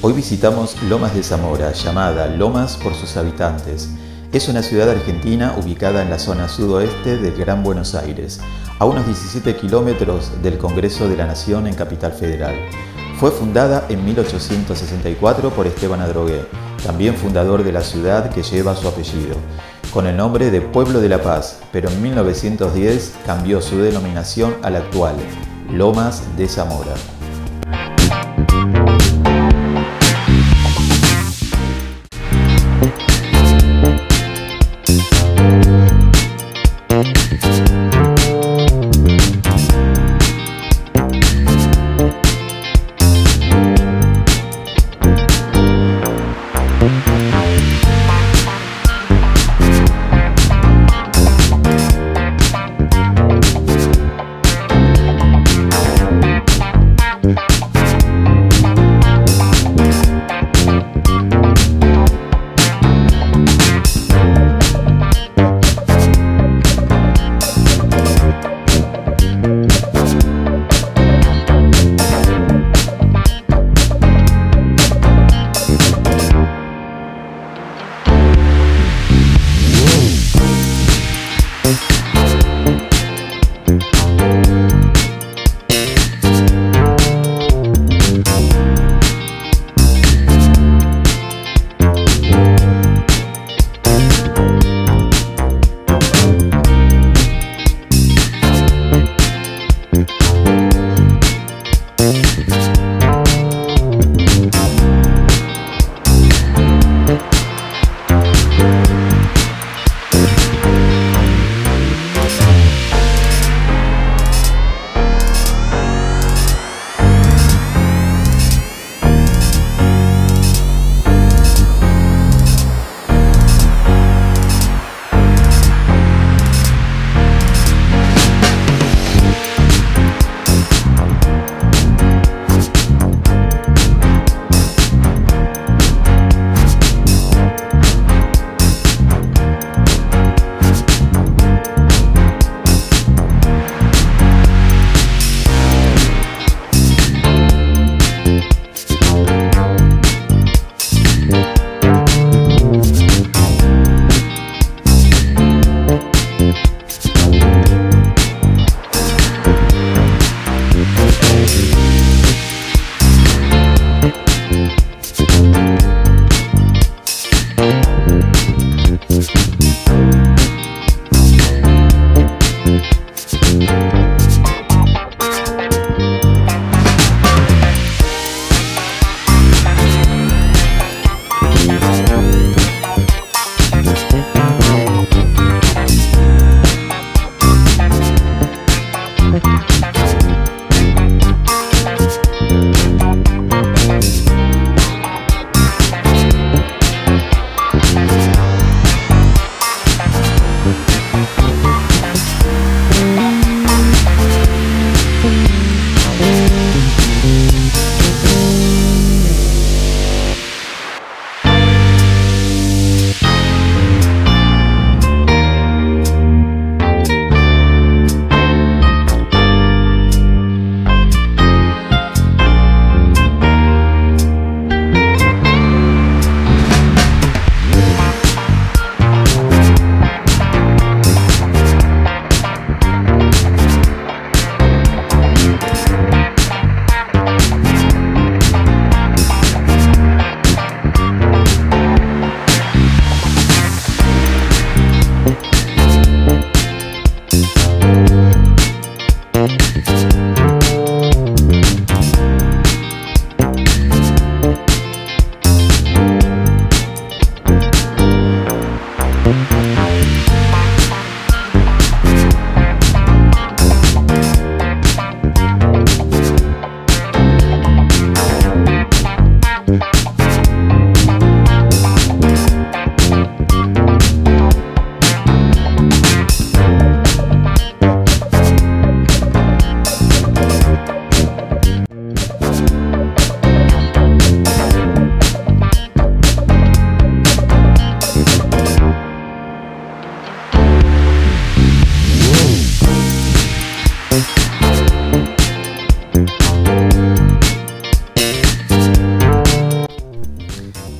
Hoy visitamos Lomas de Zamora, llamada Lomas por sus habitantes. Es una ciudad argentina ubicada en la zona sudoeste del Gran Buenos Aires, a unos 17 kilómetros del Congreso de la Nación en Capital Federal. Fue fundada en 1864 por Esteban Adrogué, también fundador de la ciudad que lleva su apellido, con el nombre de Pueblo de la Paz, pero en 1910 cambió su denominación a la actual, Lomas de Zamora.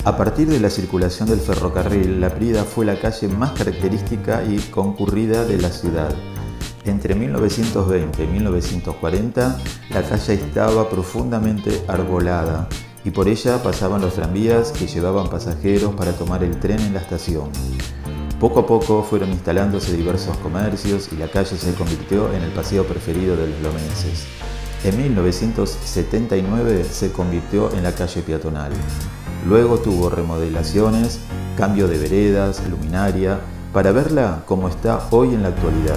A partir de la circulación del ferrocarril, La Prida fue la calle más característica y concurrida de la ciudad. Entre 1920 y 1940, la calle estaba profundamente arbolada y por ella pasaban los tranvías que llevaban pasajeros para tomar el tren en la estación. Poco a poco fueron instalándose diversos comercios y la calle se convirtió en el paseo preferido de los lomenses. En 1979 se convirtió en la calle peatonal. Luego tuvo remodelaciones, cambio de veredas, luminaria, para verla como está hoy en la actualidad.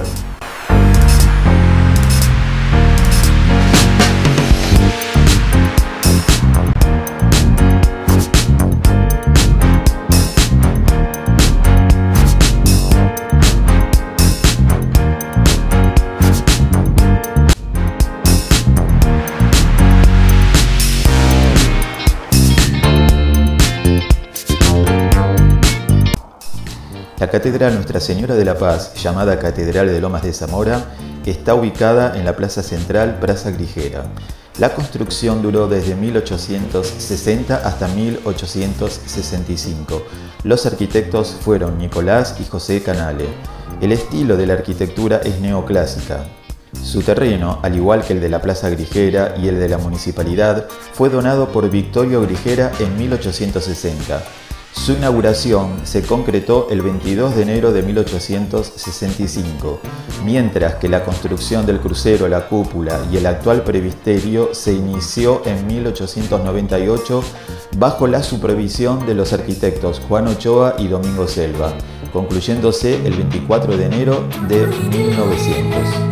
La Catedral Nuestra Señora de la Paz, llamada Catedral de Lomas de Zamora, está ubicada en la plaza central Plaza Grijera. La construcción duró desde 1860 hasta 1865. Los arquitectos fueron Nicolás y José Canale. El estilo de la arquitectura es neoclásica. Su terreno, al igual que el de la Plaza Grijera y el de la Municipalidad, fue donado por Victorio Grijera en 1860. Su inauguración se concretó el 22 de enero de 1865, mientras que la construcción del crucero, la cúpula y el actual presbiterio se inició en 1898 bajo la supervisión de los arquitectos Juan Ochoa y Domingo Selva, concluyéndose el 24 de enero de 1900.